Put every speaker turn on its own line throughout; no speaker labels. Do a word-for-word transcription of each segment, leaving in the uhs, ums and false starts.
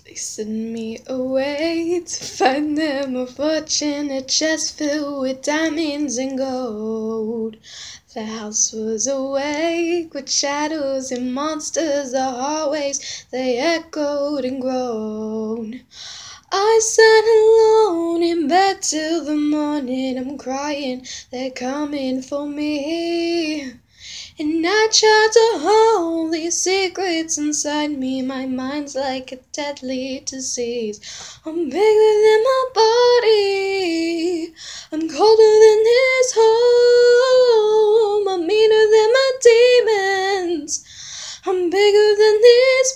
They send me away to find them a fortune, a chest filled with diamonds and gold. The house was awake with shadows and monsters, the hallways, they echoed and groaned. I sat alone in bed till the morning, I'm crying, they're coming for me. And I tried to hold these secrets inside me, my mind's like a deadly disease. I'm bigger than my body, I'm colder than this home, I'm meaner than my demons, I'm bigger than these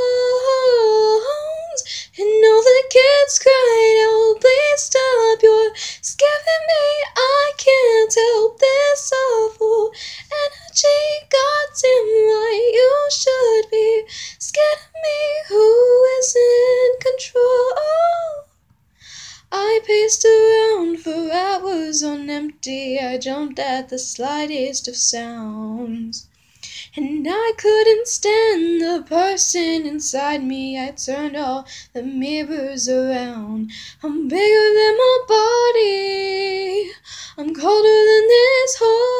bones. And all the kids cried, oh please stop, you're scaring me, I can't help this awful energy. Goddamn right, you should be scared of me, who is in control? I paced around for hours on empty, I jumped at the slightest of sounds. And I couldn't stand the person inside me, I turned all the mirrors around. I'm bigger than my body, I'm colder than this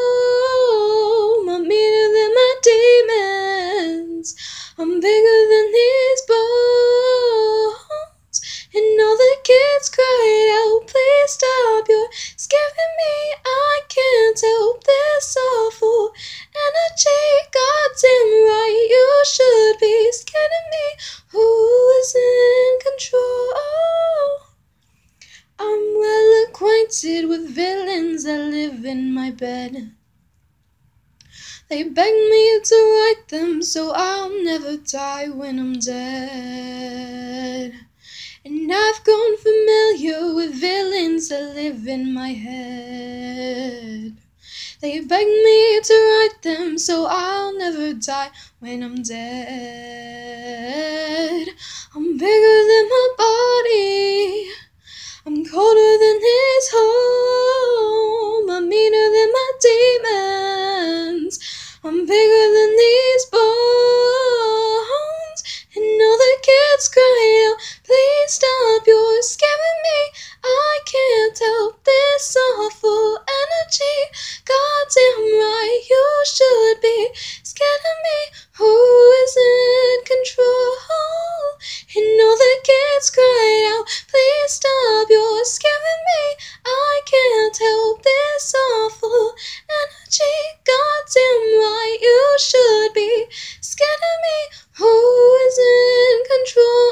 home, I'm meaner than my demons, I'm bigger than these bones. And all the kids cried out, please stop, you're scaring me, I can't help this awful energy. Goddamn right, you should be scared of me, who is in control? I'm well acquainted with villains that live in my bed. They beg me to write them so I'll never die when I'm dead. And I've grown familiar with villains that live in my head. They beg me to write them so I'll never die when I'm dead. I'm bigger than my body, I'm colder than this home, I'm meaner than my demons, I'm bigger than these bones. And all the kids cried out, please stop, you're scaring me, I can't help this awful energy. Goddamn right, you should be scared of me, who is in control? And all the kids cried out, please stop, you're scaring me, I can't help this awful energy. Goddamn right, you should be scared of me, who is in control?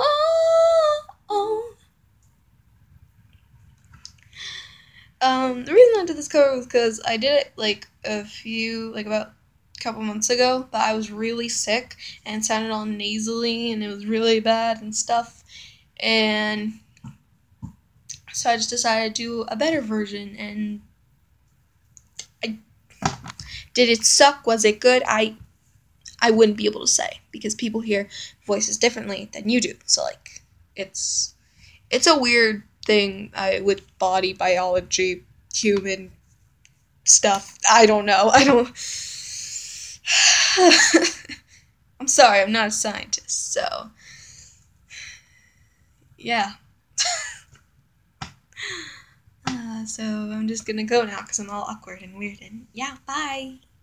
Um, the reason I did this cover was because I did it like a few, like about a couple months ago, but I was really sick and it sounded all nasally and it was really bad and stuff. And so I just decided to do a better version. And I did it suck? Was it good? I I wouldn't be able to say because people hear voices differently than you do. So like it's it's a weird thing I, with body biology, human stuff. I don't know. I don't. I'm sorry, I'm not a scientist, so yeah. uh, so I'm just gonna go now because I'm all awkward and weird and yeah, bye.